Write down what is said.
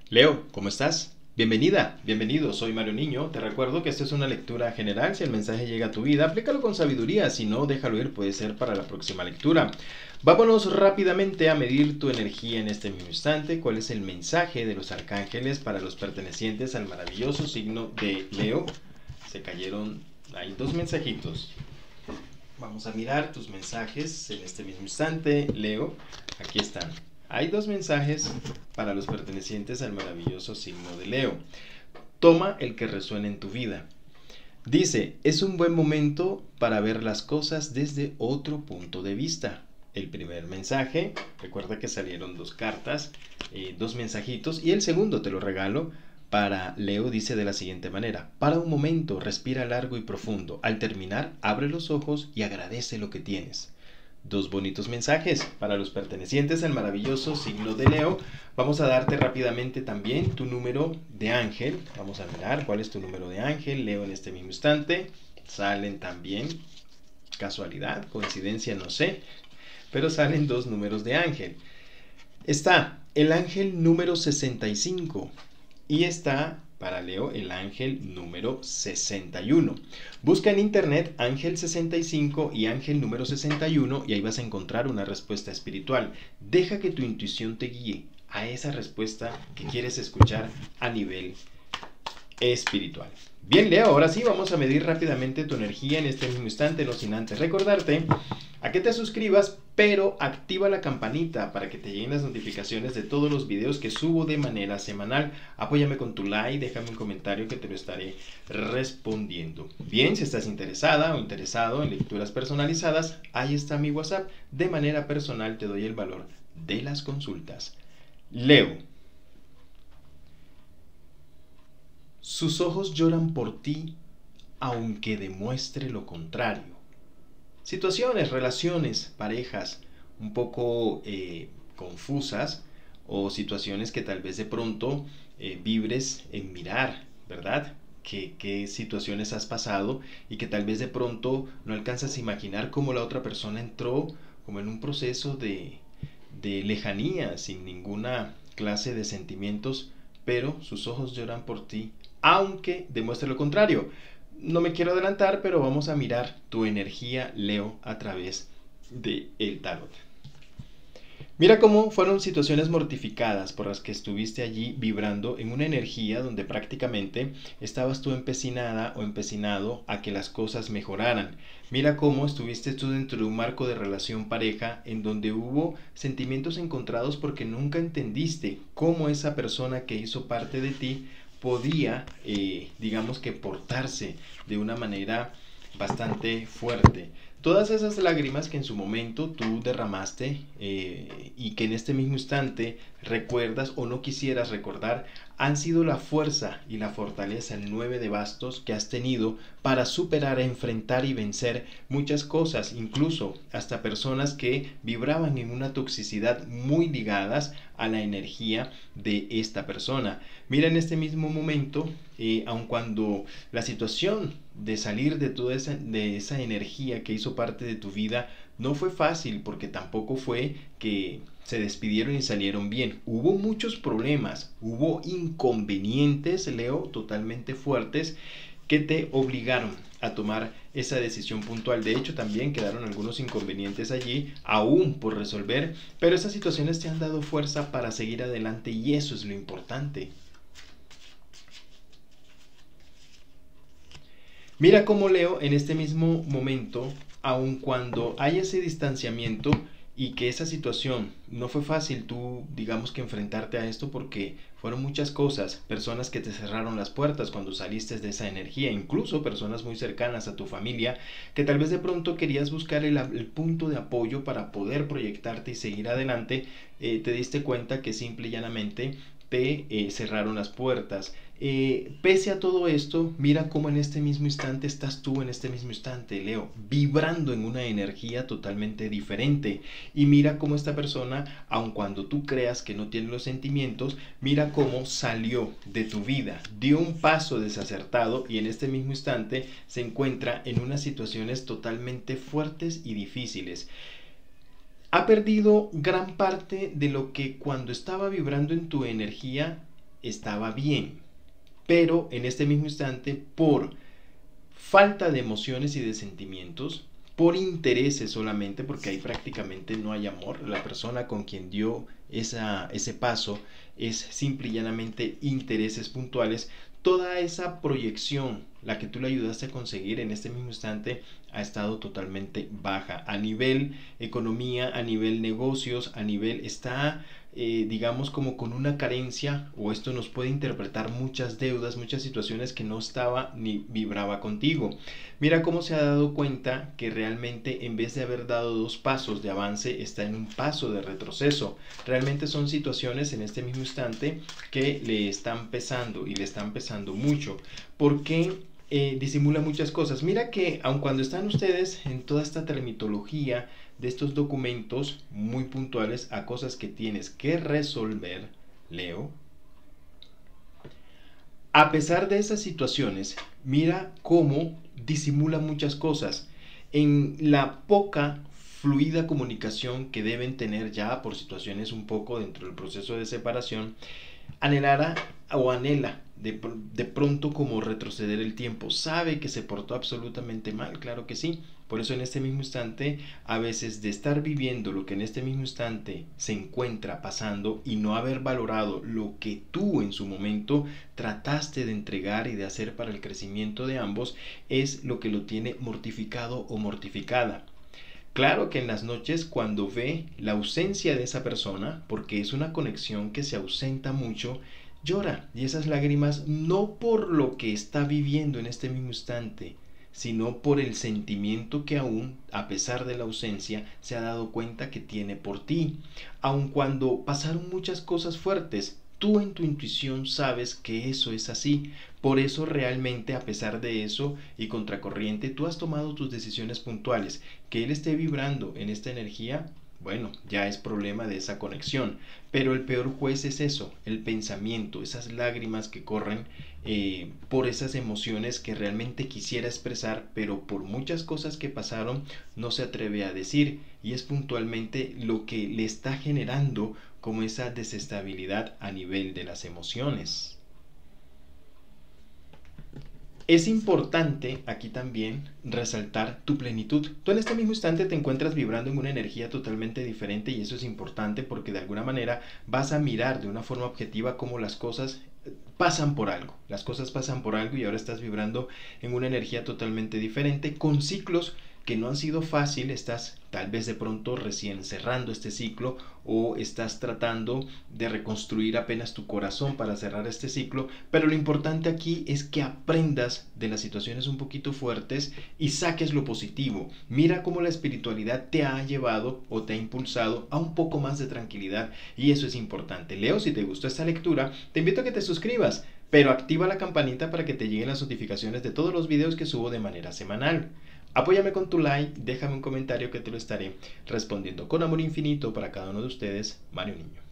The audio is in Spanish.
Leo, ¿cómo estás? Bienvenida, bienvenido, soy Mario Niño. Te recuerdo que esta es una lectura general. Si el mensaje llega a tu vida, aplícalo con sabiduría. Si no, déjalo ir, puede ser para la próxima lectura. Vámonos rápidamente a medir tu energía en este mismo instante. ¿Cuál es el mensaje de los arcángeles para los pertenecientes al maravilloso signo de Leo? Se cayeron, hay dos mensajitos. Vamos a mirar tus mensajes en este mismo instante, Leo. Aquí están. Hay dos mensajes para los pertenecientes al maravilloso signo de Leo. Toma el que resuene en tu vida. Dice, es un buen momento para ver las cosas desde otro punto de vista. El primer mensaje, recuerda que salieron dos cartas, dos mensajitos, y el segundo te lo regalo. Para Leo dice de la siguiente manera: para un momento, respira largo y profundo. Al terminar, abre los ojos y agradece lo que tienes. Dos bonitos mensajes para los pertenecientes al maravilloso signo de Leo. Vamos a darte rápidamente también tu número de ángel. Vamos a mirar cuál es tu número de ángel, Leo, en este mismo instante. Salen también, casualidad, coincidencia, no sé, pero salen dos números de ángel. Está el ángel número 65 y está para Leo el ángel número 61. Busca en internet ángel 65 y ángel número 61 y ahí vas a encontrar una respuesta espiritual. Deja que tu intuición te guíe a esa respuesta que quieres escuchar a nivel espiritual. Bien, Leo, ahora sí vamos a medir rápidamente tu energía en este mismo instante, no sin antes recordarte a que te suscribas, pero activa la campanita para que te lleguen las notificaciones de todos los videos que subo de manera semanal. Apóyame con tu like, déjame un comentario que te lo estaré respondiendo. Bien, si estás interesada o interesado en lecturas personalizadas, ahí está mi WhatsApp. De manera personal te doy el valor de las consultas. Leo, sus ojos lloran por ti, aunque demuestre lo contrario. Situaciones, relaciones, parejas un poco confusas, o situaciones que tal vez de pronto vibres en mirar, ¿verdad? ¿Qué situaciones has pasado y que tal vez de pronto no alcanzas a imaginar cómo la otra persona entró como en un proceso de lejanía, sin ninguna clase de sentimientos, pero sus ojos lloran por ti, aunque demuestre lo contrario? No me quiero adelantar, pero vamos a mirar tu energía, Leo, a través de el tarot. Mira cómo fueron situaciones mortificadas por las que estuviste allí vibrando en una energía donde prácticamente estabas tú empecinada o empecinado a que las cosas mejoraran. Mira cómo estuviste tú dentro de un marco de relación pareja en donde hubo sentimientos encontrados porque nunca entendiste cómo esa persona que hizo parte de ti podía, digamos que portarse de una manera bastante fuerte. Todas esas lágrimas que en su momento tú derramaste y que en este mismo instante recuerdas o no quisieras recordar, han sido la fuerza y la fortaleza, el 9 de bastos, que has tenido para superar, enfrentar y vencer muchas cosas, incluso hasta personas que vibraban en una toxicidad muy ligadas a la energía de esta persona. Mira, en este mismo momento, aun cuando la situación de salir de toda esa energía que hizo parte de tu vida no fue fácil, porque tampoco fue que se despidieron y salieron bien. Hubo muchos problemas, hubo inconvenientes, Leo, totalmente fuertes, que te obligaron a tomar esa decisión puntual. De hecho, también quedaron algunos inconvenientes allí aún por resolver, pero esas situaciones te han dado fuerza para seguir adelante y eso es lo importante. Mira cómo, Leo, en este mismo momento, aun cuando hay ese distanciamiento y que esa situación no fue fácil tú, digamos, que enfrentarte a esto, porque fueron muchas cosas, personas que te cerraron las puertas cuando saliste de esa energía, incluso personas muy cercanas a tu familia, que tal vez de pronto querías buscar el punto de apoyo para poder proyectarte y seguir adelante, te diste cuenta que simple y llanamente te cerraron las puertas. Pese a todo esto, mira cómo en este mismo instante estás tú, en este mismo instante, Leo, vibrando en una energía totalmente diferente. Y mira cómo esta persona, aun cuando tú creas que no tiene los sentimientos, mira cómo salió de tu vida, dio un paso desacertado y en este mismo instante se encuentra en unas situaciones totalmente fuertes y difíciles. Ha perdido gran parte de lo que cuando estaba vibrando en tu energía estaba bien, pero en este mismo instante, por falta de emociones y de sentimientos, por intereses solamente, porque ahí prácticamente no hay amor, la persona con quien dio ese paso es simple y llanamente intereses puntuales, toda esa proyección, la que tú le ayudaste a conseguir en este mismo instante, ha estado totalmente baja. A nivel economía, a nivel negocios, a nivel está digamos como con una carencia, o esto nos puede interpretar muchas deudas, muchas situaciones que no estaba ni vibraba contigo. Mira cómo se ha dado cuenta que realmente en vez de haber dado 2 pasos de avance, está en un paso de retroceso. Realmente son situaciones en este mismo instante que le están pesando, y le están pesando mucho, porque disimula muchas cosas. Mira que aun cuando están ustedes en toda esta termitología de estos documentos muy puntuales a cosas que tienes que resolver, Leo, a pesar de esas situaciones, mira cómo disimula muchas cosas. En la poca fluida comunicación que deben tener ya por situaciones un poco dentro del proceso de separación, anhelará o anhela de pronto como retroceder el tiempo. Sabe que se portó absolutamente mal, claro que sí. Por eso en este mismo instante, a veces de estar viviendo lo que en este mismo instante se encuentra pasando y no haber valorado lo que tú en su momento trataste de entregar y de hacer para el crecimiento de ambos, es lo que lo tiene mortificado o mortificada. Claro que en las noches, cuando ve la ausencia de esa persona, porque es una conexión que se ausenta mucho, llora. Y esas lágrimas no por lo que está viviendo en este mismo instante, sino por el sentimiento que aún, a pesar de la ausencia, se ha dado cuenta que tiene por ti. Aun cuando pasaron muchas cosas fuertes, tú en tu intuición sabes que eso es así. Por eso realmente, a pesar de eso y contracorriente, tú has tomado tus decisiones puntuales. Que él esté vibrando en esta energía, bueno, ya es problema de esa conexión. Pero el peor juez es eso, el pensamiento, esas lágrimas que corren por esas emociones que realmente quisiera expresar, pero por muchas cosas que pasaron no se atreve a decir. Y es puntualmente lo que le está generando como esa desestabilidad a nivel de las emociones. Es importante aquí también resaltar tu plenitud. Tú en este mismo instante te encuentras vibrando en una energía totalmente diferente, y eso es importante porque de alguna manera vas a mirar de una forma objetiva cómo las cosas pasan por algo. Las cosas pasan por algo y ahora estás vibrando en una energía totalmente diferente, con ciclos que no han sido fácil. Estás tal vez de pronto recién cerrando este ciclo, o estás tratando de reconstruir apenas tu corazón para cerrar este ciclo, pero lo importante aquí es que aprendas de las situaciones un poquito fuertes y saques lo positivo. Mira cómo la espiritualidad te ha llevado o te ha impulsado a un poco más de tranquilidad, y eso es importante. Leo, si te gustó esta lectura, te invito a que te suscribas, pero activa la campanita para que te lleguen las notificaciones de todos los videos que subo de manera semanal. Apóyame con tu like, déjame un comentario que te lo estaré respondiendo con amor infinito para cada uno de ustedes, Mario Niño.